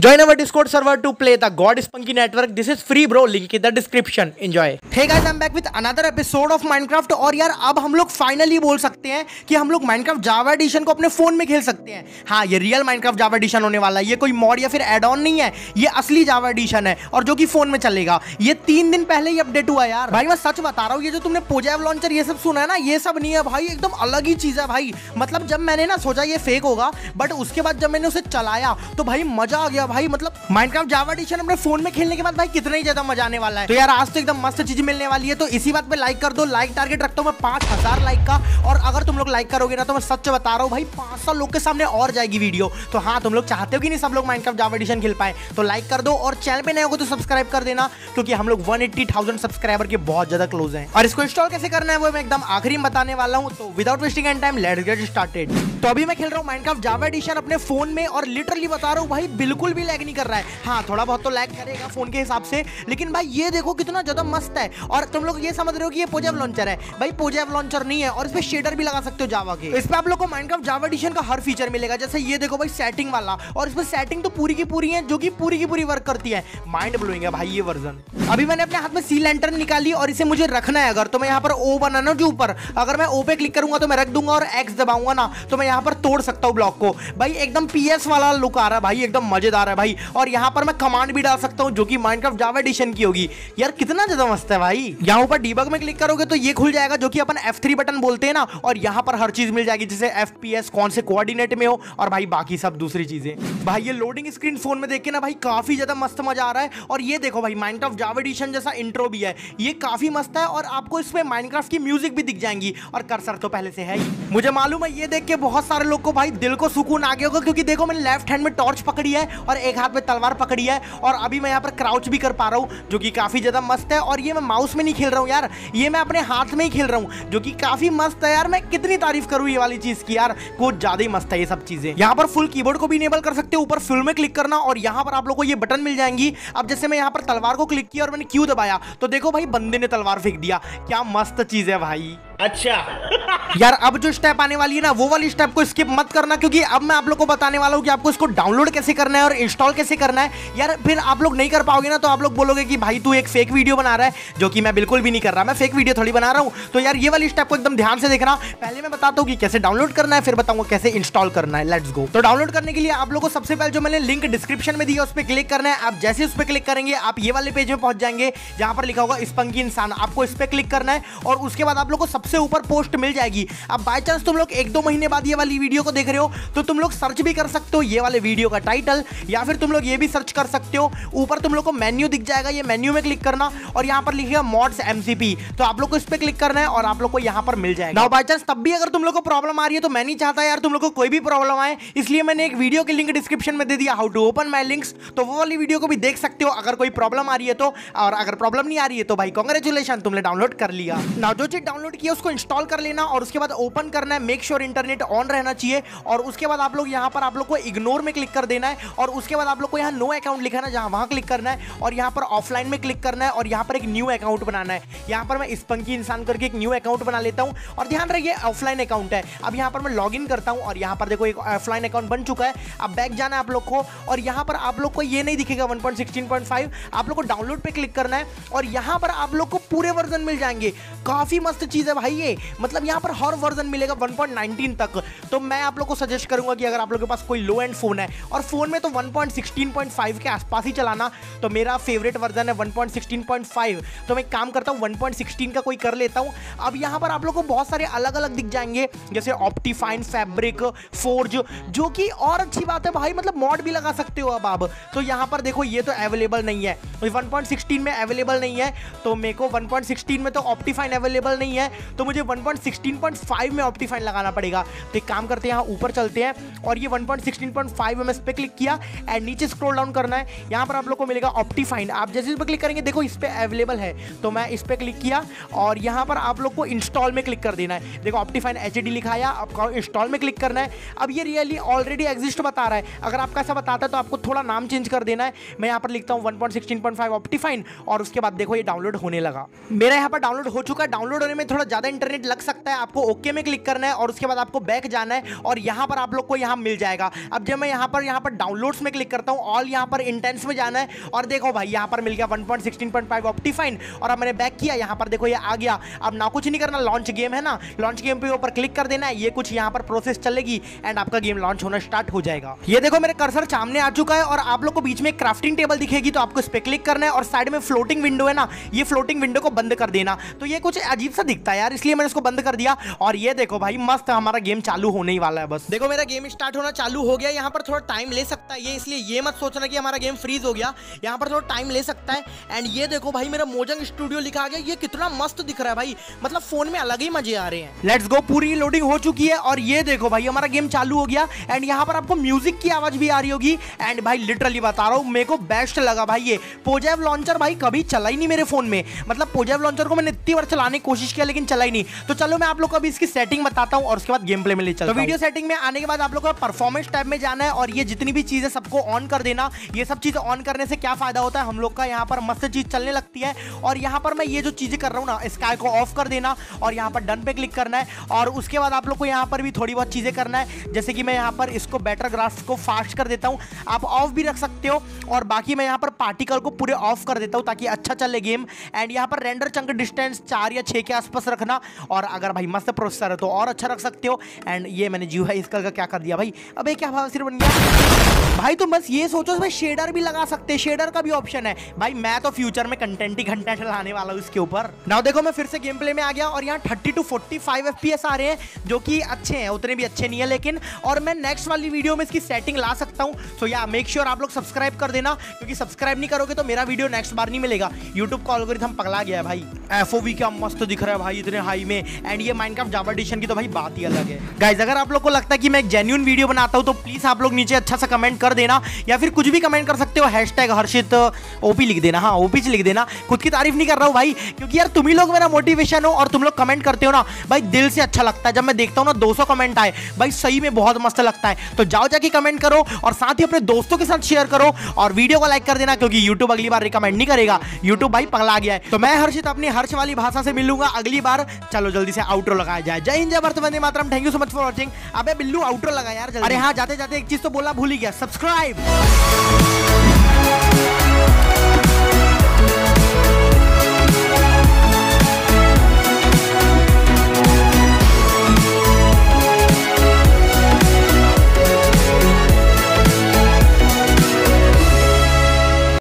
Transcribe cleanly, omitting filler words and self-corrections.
Join our Discord server to play the God Spunky Network. This is free bro, link in the description. Enjoy. Hey guys, I'm back with another episode of Minecraft. और यार अब हम लोग finally बोल सकते हैं कि हम लोग Minecraft Java Edition को अपने फोन में खेल सकते हैं। हाँ, ये रियल Minecraft Java Edition होने वाला है, ये कोई मॉड या फिर एड ऑन नहीं है, ये असली Java Edition है और जो कि फोन में चलेगा। ये 3 दिन पहले ही अपडेट हुआ यार। भाई मैं सच बता रहा हूँ, ये जो तुमने पोजेव लॉन्चर ये सब सुना है ना, ये सब नहीं है भाई, एकदम अलग ही चीज है भाई। मतलब जब मैंने ना सोचा ये फेक होगा, बट उसके बाद जब मैंने उसे चलाया तो भाई मजा आ गया भाई। मतलब Minecraft Java Edition अपने फोन में खेलने के बाद भाई कितना ही ज्यादा मजा आने वाला है। तो यार आज तो एकदम मस्त चीज मिलने वाली है, तो इसी बात पे लाइक कर दो। लाइक टारगेट रखता हूँ मैं 5000 लाइक का, और अगर तुम लोग लाइक करोगे ना तो मैं सच बता रहा हूँ भाई 500 लोग के सामने और जाएगी वीडियो। तो हाँ, तुम लोग चाहते हो कि नहीं सब लोग Minecraft Java Edition खेल पाए, तो लाइक कर दो और चैनल पे नए हो तो सब्सक्राइब कर देना, क्योंकि हम लोग 180,000 सब्सक्राइबर के बहुत ज्यादा क्लोज हैं। और इसको इंस्टॉल कैसे करना है वो मैं एकदम आखिरी में बताने वाला हूँ। तो without wasting any time let's get started. तो अभी मैं खेल रहा हूँ Minecraft Java Edition अपने फोन में, और लिटरली बता रहा हूँ भाई बिल्कुल भी लैग नहीं कर रहा है। हाँ, थोड़ा बहुत तो लैग करेगा फोन के हिसाब से, लेकिन भाई ये देखो कितना ज्यादा मस्त है। और तुम लोग ये समझ रहे हो कि ये पोजेव लॉन्चर है, भाई पोजेव लॉन्चर नहीं है, और इस पे शेडर भी लगा सकते हो जावा के। इस पे आप लोग को Minecraft Java Edition का हर फीचर मिलेगा, जैसे ये देखो भाई सेटिंग वाला, और इस पे सेटिंग तो पूरी की पूरी है, जो कि पूरी की पूरी वर्क करती है। माइंड ब्लोइंग है भाई ये वर्जन। अभी मैंने अपने हाथ में सी लैंटर्न निकाली और इसे मुझे रखना है। अगर तो मैं यहाँ पर ओ बनाना जो ऊपर, अगर मैं ओ पे क्लिक करूंगा तो मैं रख दूंगा, और एक्स दबाऊंगा ना तो मैं यहाँ पर तोड़ सकता हूँ ब्लॉक को। भाई एकदम PS वाला लुक आ रहा है भाई, एकदम मजेदार है भाई। और यहाँ पर मैं कमांड भी डाल सकता हूँ जो कि Minecraft Java Edition की होगी। यार कितना ज्यादा मस्त है भाई। यहाँ ऊपर डीबग में क्लिक करोगे तो ये खुल जाएगा, जो कि अपन F3 बटन बोलते हैं ना, और यहाँ पर हर चीज मिल जाएगी, जैसे FPS कौन से कोऑर्डिनेट में हो, और भाई बाकी सब दूसरी चीजें। भाई ये लोडिंग स्क्रीन फोन में देख के ना भाई काफी ज्यादा मस्त मजा आ रहा है। और ये देखो भाई Minecraft Java Edition जैसा इंट्रो भी है, ये काफी मस्त है, और आपको इसमें Minecraft की म्यूजिक भी दिख जाएंगी, और कर्सर तो पहले से है ही। मुझे मालूम है ये देख के बहुत सारे लोग को भाई दिल को सुकून आ गया होगा, क्योंकि देखो मैंने लेफ्ट हैंड में टॉर्च पकड़ी है और एक हाथ में तलवार पकड़ी है, और अभी मैं यहाँ पर क्राउच भी कर पा रहा हूँ, जो कि काफी ज्यादा मस्त है। और ये मैं माउस में नहीं खेल रहा हूँ यार, ये मैं अपने हाथ में ही खेल रहा हूँ, जो कि काफी मस्त है यार। मैं कितनी तारीफ करूँ ये वाली चीज की यार, कुछ ज्यादा ही मस्त है ये सब चीजें। यहाँ पर फुल कीबोर्ड को भी इनेबल कर सकते हो, ऊपर फुल में क्लिक करना, और यहाँ पर आप लोग को ये बटन मिल जाएंगी। अब जैसे मैं यहाँ पर तलवार को क्लिक किया और मैंने क्यू दबाया, तो देखो भाई बंदे ने तलवार फेंक दिया। क्या मस्त चीज है भाई। अच्छा यार अब जो स्टेप आने वाली है ना, वो वाली स्टेप को स्किप मत करना, क्योंकि अब मैं आप लोग को बताने वाला हूँ कि आपको इसको डाउनलोड कैसे करना है और इंस्टॉल कैसे करना है। यार फिर आप लोग नहीं कर पाओगे ना, तो आप लोग बोलोगे कि भाई तू एक फेक वीडियो बना रहा है, जो कि मैं बिल्कुल भी नहीं कर रहा, मैं फेक वीडियो थोड़ी बना रहा हूँ। तो यार ये वाली स्टेप को एकदम ध्यान से देखना। पहले मैं बताता हूँ कि कैसे डाउनलोड करना है, फिर बताऊंगा कैसे इंस्टॉल करना है। Let's go. तो डाउनलोड करने के लिए आप लोग को सबसे पहले जो मैंने लिंक डिस्क्रिप्शन में दिया उस पर क्लिक करना है। आप जैसे उस पर क्लिक करेंगे आप ये वाले पेज में पहुंच जाएंगे, जहां पर लिखा होगा स्पंकी इंसान। आपको इस पर क्लिक करना है, और उसके बाद आप लोग को सबसे ऊपर पोस्ट मिल जाएगी। अब बाय चांस तुम लोग 1-2 महीने बाद ये वाली वीडियो को देख रहे हो, तो तुम लोग सर्च भी कर सकते हो ये वाले वीडियो का टाइटल, या फिर तुम लोग ये भी सर्च कर सकते हो। ऊपर तुम लोग को मेन्यू दिख जाएगा, ये मेन्यू में क्लिक करना, और यहाँ पर लिखेगा मॉड्स MCP, तो आप लोग को इस पे क्लिक करना है, और आप लोग को यहाँ पर मिल जाएगा। नाउ बाय चांस तब भी अगर तुम लोग को प्रॉब्लम आ रही है, तो मैं नहीं चाहता यार तुम लोग को कोई भी प्रॉब्लम आए, इसलिए मैंने एक वीडियो की लिंक डिस्क्रिप्शन में दे दिया, how to open my links. तो वो वाली वीडियो को भी देख सकते हो अगर कोई प्रॉब्लम आ रही है तो, और अगर प्रॉब्लम नहीं आ रही है तो भाई कांग्रेचुलेशन, तुमने डाउनलोड कर लिया। नाउ जो चीज डाउनलोड किया उसको इंस्टॉल कर लेना, और उसके बाद ओपन करना है। मेक श्योर इंटरनेट ऑन रहना चाहिए, और उसके बाद आप लोग यहाँ पर आप लोग को इग्नोर में क्लिक कर देना है, और उसके बाद आप लोग को यहाँ नो अकाउंट लिखा है ना, जहाँ वहाँ क्लिक करना है, और यहाँ पर ऑफलाइन में क्लिक करना है, और यहाँ पर एक न्यू अकाउंट बनाना है। यहाँ पर मैं स्पंकी इंसान करके एक न्यू अकाउंट बना लेता हूँ, और ध्यान रखिए ऑफलाइन अकाउंट है। अब यहाँ पर मैं लॉग इन करता हूँ, और यहाँ पर देखो एक ऑफलाइन अकाउंट बन चुका है। अब बैक जाना है आप लोग को, और यहाँ पर आप लोग को ये नहीं दिखेगा 1.16.5, आप लोग को डाउनलोड पे क्लिक करना है, और यहाँ पर आप लोग को पूरे वर्जन मिल जाएंगे। काफी मस्त चीज है भाई ये, मतलब यहाँ पर हर वर्जन मिलेगा 1.19 तक। तो मैं आप लोग को सजेस्ट करूंगा कि अगर आप लोग के पास कोई लो एंड फोन है, और फोन में तो 1.16.5 के आसपास ही चलाना, तो मेरा फेवरेट वर्जन है 1.16.5। तो मैं काम करता हूँ 1.16 का कोई कर लेता हूँ। अब यहाँ पर आप लोग को बहुत सारे अलग अलग दिख जाएंगे, जैसे ऑप्टिफाइन, फैब्रिक, फोर्ज, जो कि और अच्छी बात है भाई, मतलब मॉड भी लगा सकते हो अब आप। तो यहाँ पर देखो ये तो अवेलेबल नहीं है, 1.16 में अवेलेबल नहीं है, तो मेरे को 1.16 में तो ऑप्टिफाइन अवेलेबल नहीं है, तो मुझे 1.16.5 में ऑप्टिफाइन लगाना पड़ेगा। तो एक काम करते हैं, यहाँ ऊपर चलते हैं, और ये 1.16.5 में इस पे क्लिक किया, एंड नीचे स्क्रॉल डाउन करना है। यहाँ पर आप लोग को मिलेगा ऑप्टिफाइन। आप जैसे इस पर क्लिक करेंगे देखो इस पे अवेलेबल है, तो मैं इस पे क्लिक किया, और यहाँ पर आप लोग को इंस्टॉल में क्लिक कर देना है। देखो ऑप्टिफाइन HD लिखाया, आपको इंस्टॉल में क्लिक करना है। अब ये रियली ऑलरेडी एग्जिस्ट बता रहा है, अगर आपका ऐसा बताता है तो आपको थोड़ा नाम चेंज कर देना है। मैं यहाँ पर लिखता हूँ 1.16.5 ऑप्टिफाइन, और उसके बाद देखो ये डाउनलोड होने लगा। मेरा यहाँ पर डाउनलोड हो चुका है। डाउनलोड होने में थोड़ा ज्यादा इंटरनेट लग सकता है। आपको ओके में क्लिक करना है और उसके बाद आपको बैक जाना है और यहाँ पर आप लोग को यहाँ मिल जाएगा। अब जब मैं यहाँ पर डाउनलोड्स में क्लिक करता हूँ, ऑल यहाँ पर इंटेंस में जाना है और देखो भाई यहाँ पर मिल गया 1.16.5 ऑप्टिफाइन और अब मैंने बैक किया, यहाँ पर देखो ये आ गया। अब ना कुछ नहीं करना, लॉन्च गेम है ना, लॉन्च गेम पे ऊपर क्लिक कर देना है। ये कुछ यहाँ पर प्रोसेस चलेगी एंड आपका गेम लॉन्च होना स्टार्ट हो जाएगा। ये देखो मेरे कर्सर सामने आ चुका है और आप लोग को बीच में क्राफ्टिंग टेबल दिखेगी, तो आपको इस पे क्लिक करना है और साइड में फ्लोटिंग विंडो है ना, ये फ्लोटिंग विंडो को बंद कर देना। तो ये कुछ अजीब सा दिखता है यार, इसलिए मैंने इसको बंद कर दिया। और ये देखो भाई मस्त हमारा गेम चालू होने ही वाला है। बस देखो मेरा गेम स्टार्ट होना चालू हो गया। यहाँ पर थोड़ा टाइम ले सकता है ये, इसलिए ये मत सोचना कि हमारा गेम फ्रीज हो गया, यहाँ पर थोड़ा टाइम ले सकता है। एंड ये देखो भाई मेरा मोजंग स्टूडियो लिखा गया, ये कितना मस्त दिख रहा है भाई, मतलब फोन में अलग ही मजे आ रहे हैं। लेट्स गो, पूरी लोडिंग हो चुकी है और ये देखो भाई हमारा गेम चालू हो गया। एंड यहाँ पर आपको म्यूजिक की आवाज भी आ रही होगी। एंड भाई लिटरली बता रहा हूँ मेरे को बेस्ट लगा भाई ये पोजेव लॉन्चर। भाई कभी चला ही नहीं मेरे फोन में, मतलब पोजेव लॉन्चर को मैंने इतनी बार चलाने की कोशिश किया लेकिन चला ही नहीं। तो चलो मैं आप लोग को अभी इसकी सेटिंग बताता हूँ और उसके बाद गेम प्ले में ले चलता हूं। तो वीडियो सेटिंग में आने के बाद आप लोग को परफॉर्मेंस टैब में जाना है और ये जितनी भी चीजें सबको ऑन कर देना। ये सब चीजें ऑन करने से क्या फायदा होता है, हम लोग का यहाँ पर मस्त चीज चलने लगती है। और यहाँ पर मैं ये जो चीजें कर रहा हूँ ना, स्काई को ऑफ कर देना और यहाँ पर डन पे क्लिक करना है। और उसके बाद आप लोग को यहाँ पर भी थोड़ी बहुत चीजें करना है, जैसे कि मैं यहाँ पर इसको बेटर ग्राफ्स को फास्ट कर देता हूँ, आप ऑफ भी रख सकते हो। और बाकी मैं यहाँ पर पार्टिकल को पूरे ऑफ कर देता हूँ ताकि अच्छा चले गेम। एंड यहाँ पर रेंडर चंक डिस्टेंस 4 या 6 के आसपास रखना, और अगर भाई मस्त प्रोसेसर है तो और अच्छा रख सकते हो। एंड ये मैंने जीव है इसका क्या कर दिया भाई, अबे क्या भाव बन गया भाई। तो बस ये सोचो भाई शेडर भी लगा सकते हैं, शेडर का भी ऑप्शन है भाई। मैं तो फ्यूचर में कंटेंट ही कंटेंट लाने वाला हूँ इसके ऊपर। नाउ देखो मैं फिर से गेम प्ले में आ गया और यहाँ 30 to 45 FPS आ रहे हैं, जो कि अच्छे हैं, उतने भी अच्छे नहीं है लेकिन। और मैं नेक्स्ट वाली वीडियो में इसकी सेटिंग ला सकता हूँ। सो या मेक श्योर आप लोग सब्सक्राइब कर देना, क्योंकि सब्सक्राइब नहीं करोगे तो मेरा वीडियो नेक्स्ट बार नहीं मिलेगा। यूट्यूब का एल्गोरिथम पगला गया है भाई। FOV क्या मस्त दिख रहा है भाई इतने हाई में। एंड ये माइनक्राफ्ट जावा एडिशन की तो भाई बात ही अलग है। गाइस अगर आप लोग को लगता है कि मैं एक जेन्युइन वीडियो बनाता हूँ तो प्लीज आप लोग नीचे अच्छा सा कमेंट कर देना, या फिर कुछ भी कमेंट कर सकते हो, #हर्षित OP लिख देना। हाँ OP लिख देना, खुद की तारीफ नहीं कर रहा हूँ भाई, क्योंकि यार तुम ही लोग मेरा मोटिवेशन हो और तुम लोग कमेंट करते हो ना भाई, दिल से अच्छा लगता है। जब मैं देखता हूँ ना 200 कमेंट आए भाई, सही में बहुत मस्त लगता है। तो जाओ जाके कमेंट करो और साथ ही अपने दोस्तों के साथ शेयर करो और वीडियो को लाइक कर देना, क्योंकि यूट्यूब अगली बार रिकमेंड नहीं करेगा, यूट्यूब भाई पगला गया है। तो मैं हर्षित अपनी हर्ष वाली भाषा से मिलूंगा अगली बार। चलो जल्दी से आउट्रो लगाया जाए। जय हिंद, जय भारत, वंदे मातरम। Thank you so much for watching. अबे बिल्लू आउट्रो लगा यार जल्दी। अरे हाँ जाते जाते एक चीज तो बोला भूल ही गया, सब्सक्राइब।